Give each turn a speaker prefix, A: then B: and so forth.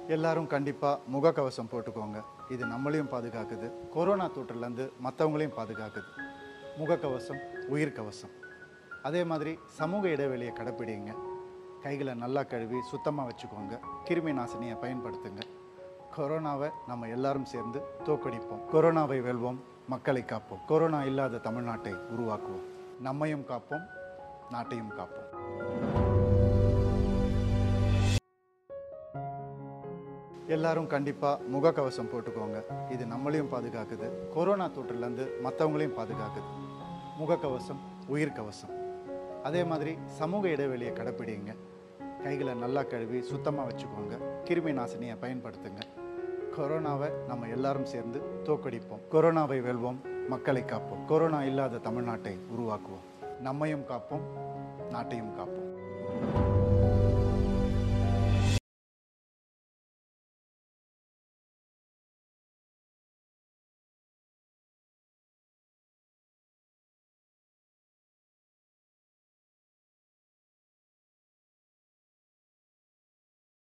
A: எல்லாரும் கண்டிப்பாக முகக்கவசம் போட்டுக்கோங்க. இது நம்மளையும் பாதுகாக்குது, கொரோனா தொற்றுலேருந்து மற்றவங்களையும் பாதுகாக்குது. முகக்கவசம் உயிர் கவசம். அதே மாதிரி சமூக இடைவெளியை கடைப்பிடிங்க. கைகளை நல்லா கழுவி சுத்தமாக வச்சுக்கோங்க. கிருமி நாசினியை பயன்படுத்துங்க. கொரோனாவை நம்ம எல்லாரும் சேர்ந்து தோற்கடிப்போம். கொரோனாவை வெல்வோம், மக்களை காப்போம். கொரோனா இல்லாத தமிழ்நாட்டை உருவாக்குவோம். நம்மையும் காப்போம், நாட்டையும் காப்போம். எல்லாரும் கண்டிப்பாக முகக்கவசம் போட்டுக்கோங்க. இது நம்மளையும் பாதுகாக்குது, கொரோனா தொற்றுலேருந்து மற்றவங்களையும் பாதுகாக்குது. முகக்கவசம் உயிர் கவசம். அதே மாதிரி சமூக இடைவெளியை கடைப்பிடிங்க. கைகளை நல்லா கழுவி சுத்தமாக வச்சுக்கோங்க. கிருமி நாசினியை பயன்படுத்துங்க. கொரோனாவை நம்ம எல்லாரும் சேர்ந்து தோற்கடிப்போம். கொரோனாவை வெல்வோம், மக்களை காப்போம். கொரோனா இல்லாத தமிழ்நாட்டை உருவாக்குவோம். நம்மையும் காப்போம், நாட்டையும் காப்போம்.